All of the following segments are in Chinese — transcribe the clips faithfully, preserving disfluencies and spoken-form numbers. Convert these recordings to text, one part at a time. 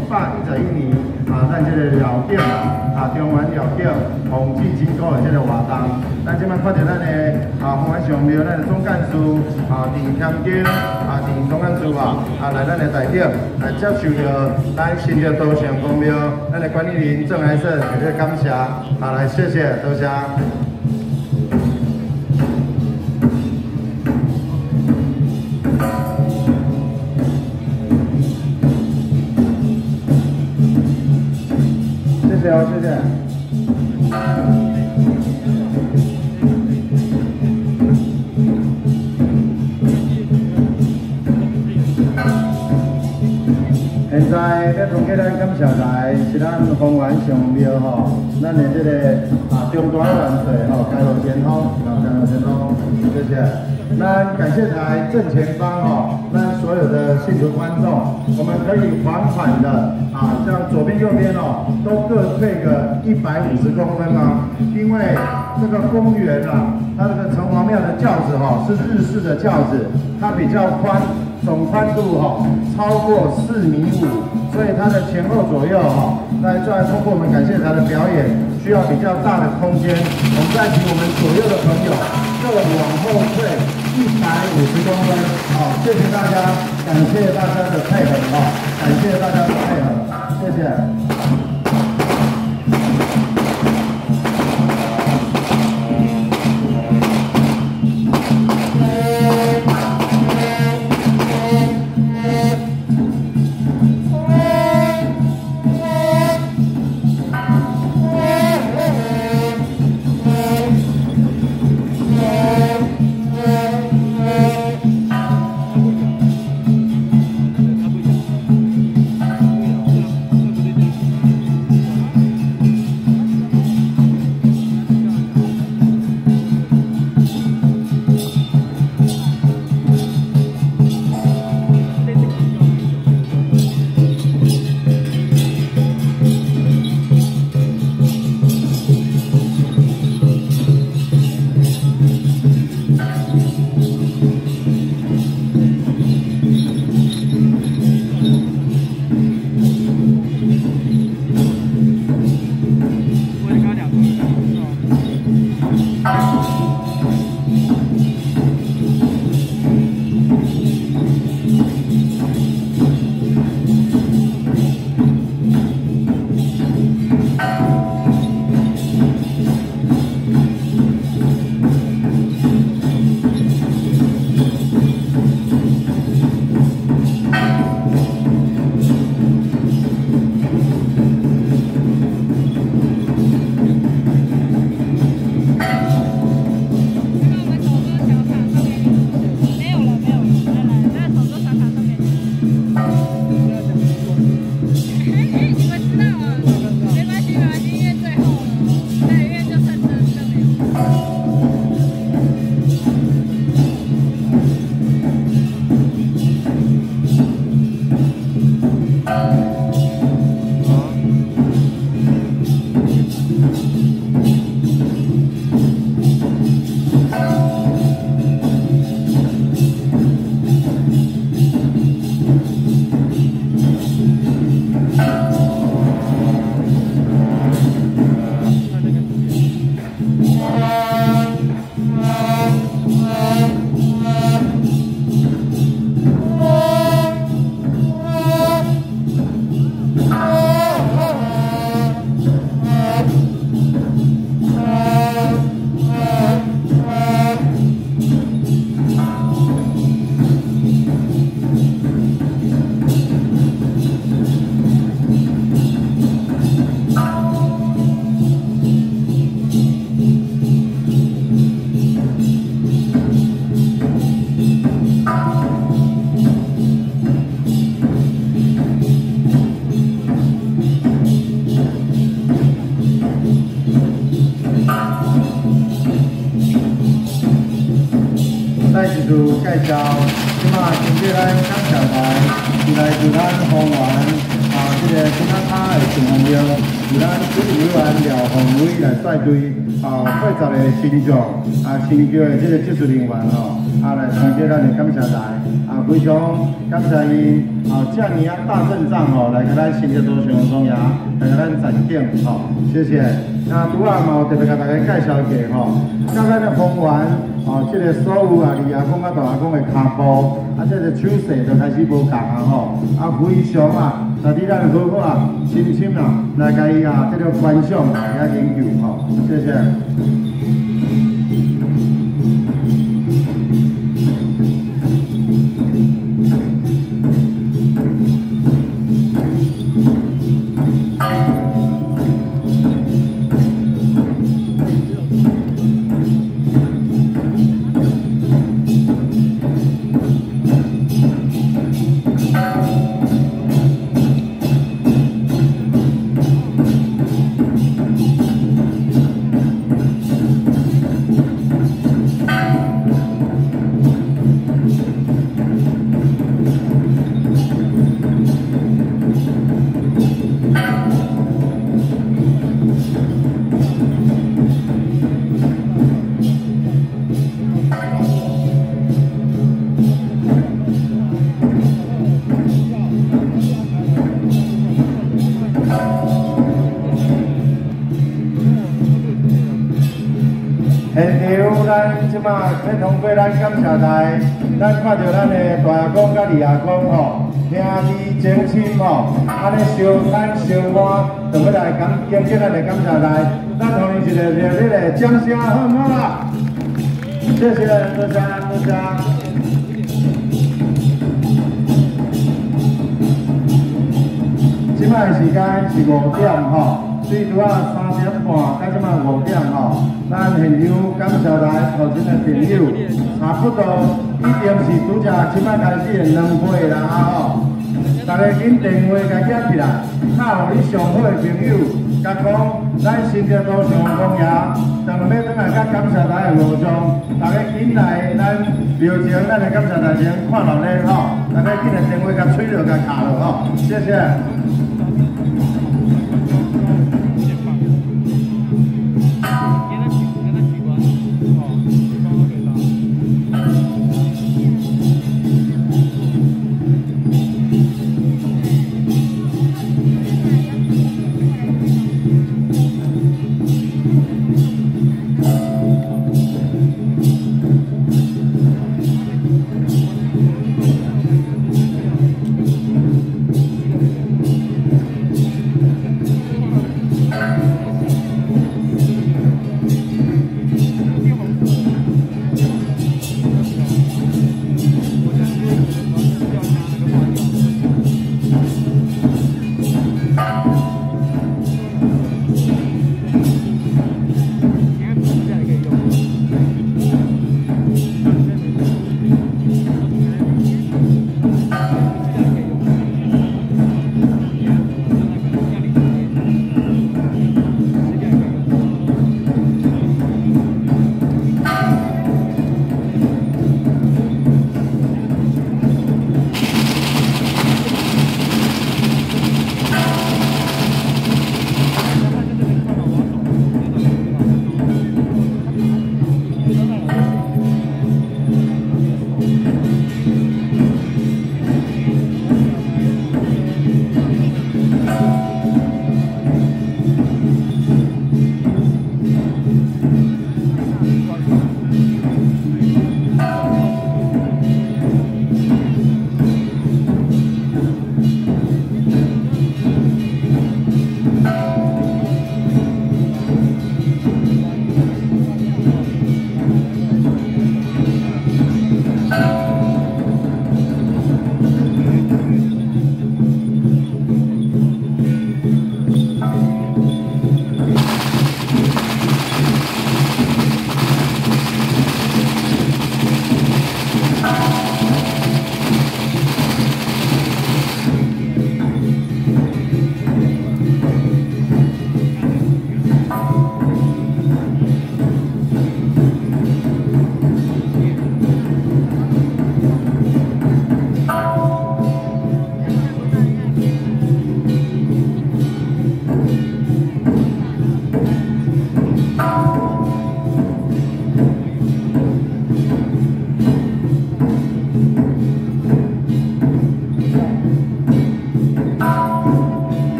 百一十一年啊，咱这个老店啊，中原老店宏志之谷的这个活动，咱即摆看到咱的啊红安上庙，咱的总干事啊陈添金啊陈总干事啊，啊来咱的代表来接受着咱新的稻城公庙，咱的管理员郑来胜，特别感谢啊，来谢谢，多谢。 谢谢哦，谢谢。现在要通过咱感谢台是咱丰原上庙吼，咱的这个啊中大万岁吼，开路前方，啊开路前方，谢谢。那感谢台正前方吼，那所有的信徒观众，我们可以缓缓的啊，像左边右边哦，都各退个一百五十公分哦，因为这个公园啊，它这个城隍庙的轿子哈、哦、是日式的轿子，它比较宽。 总宽度哈、哦、超过四米五，所以它的前后左右哈、哦，那再通过我们感谢台的表演，需要比较大的空间。我们再请我们左右的朋友各往后退一百五十公分。好，谢谢大家，感谢大家的配合哈、哦，感谢大家的配合，谢谢。 介绍，即马针对咱感谢台，是来自咱丰原啊，这个新安塔的上峰庙，由咱主委员廖宏伟来率队啊，八十个新众啊，新旧的这个技术人员吼， 啊来参加咱的感谢台，啊非常感谢伊啊这年啊大阵仗吼，来给咱新竹多上中牙，来给咱展景吼，谢谢。那拄啊嘛有特别甲大家介绍一下吼，甲咱的丰原哦，这个所有啊二阿公啊大阿公的骹步，啊这个手势就开始无共啊吼，啊非常啊。 那你咱好好啊，深深啊，来甲伊啊，这个观赏啊，甲研究吼，谢谢。即马天通过咱感谢台，咱看到咱的大阿公甲二阿公吼，兄弟情深吼，安尼相谈相欢，就要来感感谢咱的感谢台，咱同伊一个热烈的掌声，好唔好啦？谢谢，多谢多谢。即摆时间是五点吼。 最拄啊三点半，到即马五点吼，咱现场感谢台头前的朋友，差不多已经是拄只即摆开始的两岁啦吼。大家紧电话甲捡起来，敲互你上好的朋友，甲讲咱新竹都上公爷，当要转来甲感谢台的路上，大家紧来咱庙前咱的感谢台前看热闹吼，大家紧来电话甲吹落甲敲落吼，谢谢。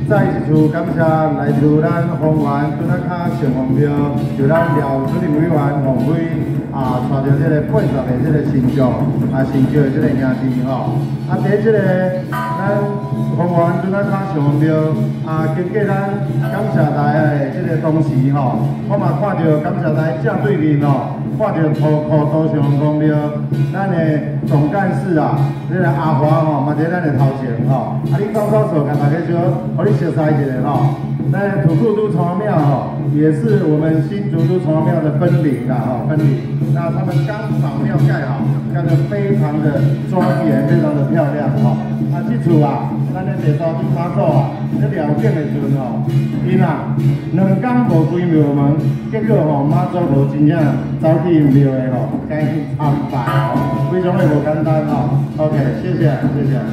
再一次感谢来自咱丰原墩仔卡城隍庙，就咱廖主任委员王辉啊，带着这个八十个这个神将啊，成就的这个兄弟吼。啊，在这个咱丰原墩仔卡城隍庙啊，经过咱感谢台的这个同时吼，我嘛看到感谢台正对面吼。 看到土库都上公庙，咱的总干事啊，这个阿华吼，嘛在咱的头前吼。啊，你高高手，跟大家说，互你熟悉一下吼。咱土库都城庙吼，也是我们新竹都城庙的分灵啊吼，分灵。那他们刚把庙盖好，盖得非常的庄严，非常的漂亮吼。啊，这次啊，咱的地道都妈祖啊，在了建的时阵吼，因啊两天无开庙门，结果吼妈祖无真正走。 去庙的吼，该去参拜吼，非常的不简单吼。OK， 谢谢，谢谢。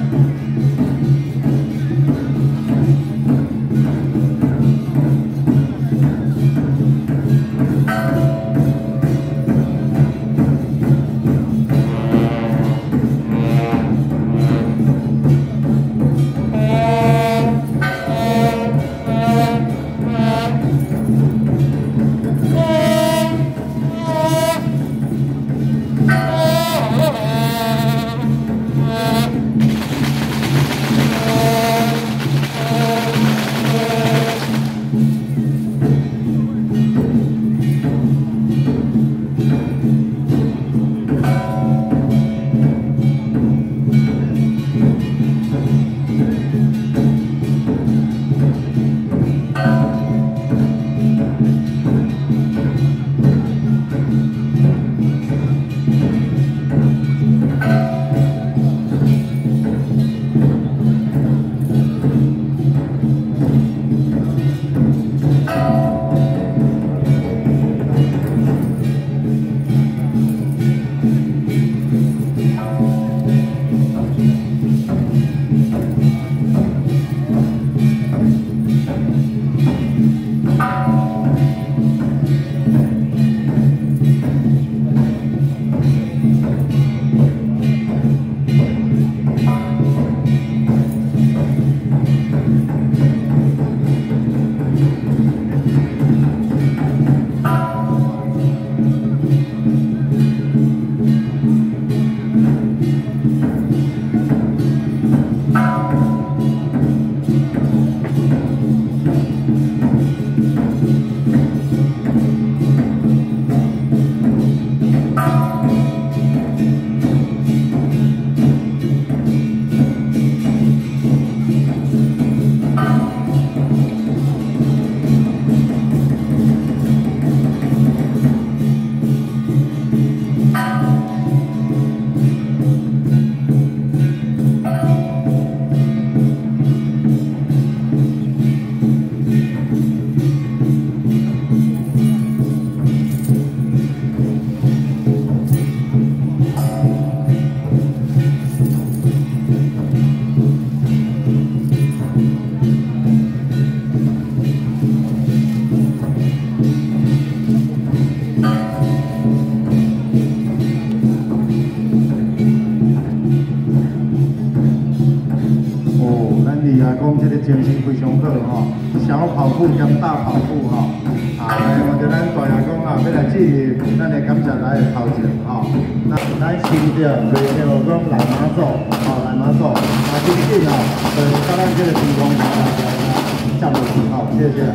讲这个精神非常好吼，小跑步兼大跑步吼，啊，我着咱大爷讲啊，要来纪念咱的感谢台的头前吼，那咱新着袂着讲来马祖，吼来马祖，啊，紧紧吼，就是到咱这个天空台来站落去吼，谢谢。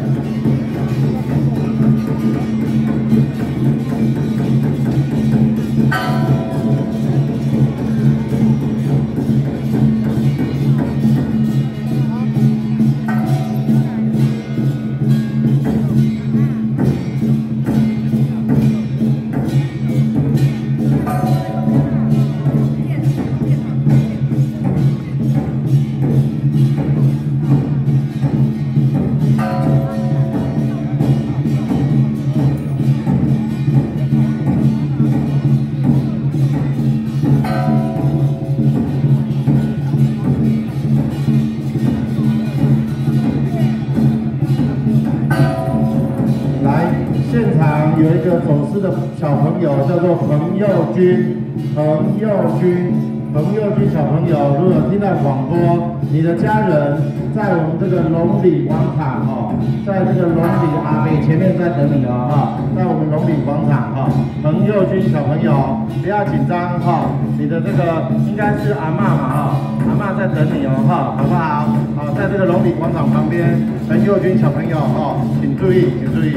有一个走失的小朋友叫做彭佑君，彭佑君，彭彭佑君小朋友，如果有听到广播，你的家人在我们这个龙里广场哦，在这个龙里阿北前面在等你哦哈，在我们龙里广场哈，彭佑君小朋友不要紧张哈，你的这个应该是阿嬷嘛哈，阿嬷在等你哦哈，好不好？好，在这个龙里广场旁边，彭佑君小朋友哈，请注意，请注意。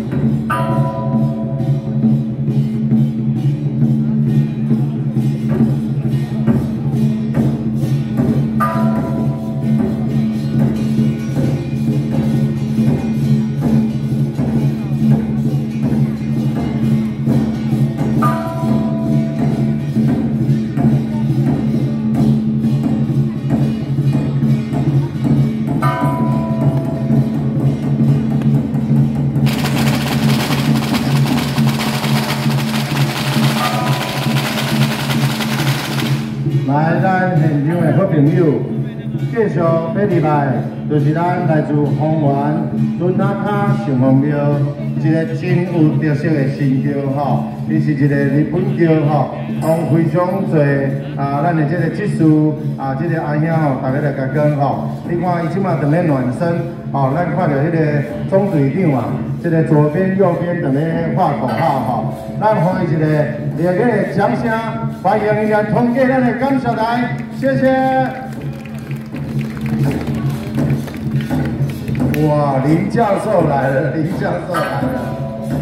来，咱现场的好朋友，继续要入来，就是咱来自丰原墩仔卡上皇庙，一个真有特色的神庙吼。伊是一个日本庙吼，用非常侪啊，咱的这个技术啊，这个阿兄吼，大家来甲讲吼。你看伊即马在咧暖身，吼，咱看到迄个总队长啊，这个左边右边在咧画口号吼，咱欢迎一个热烈的掌声。 欢迎人家通过咱的感谢台，谢谢。哇，林教授来了，林教授来了。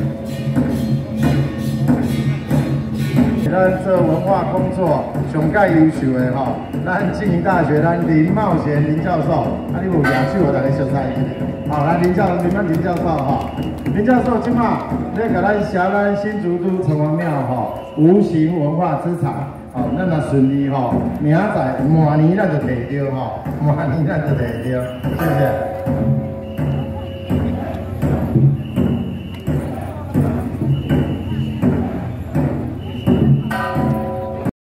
咱做文化工作上介优秀的吼，咱静宜大学咱林茂贤林教授，啊，你有举手我大家熟悉一下。好，来林教林林教授哈，林教授今嘛咧甲咱写咱新竹都城隍庙吼。 无形文化资产，哦，咱若顺利吼，明仔载明年咱就摕到吼，明年咱就摕到，谢谢。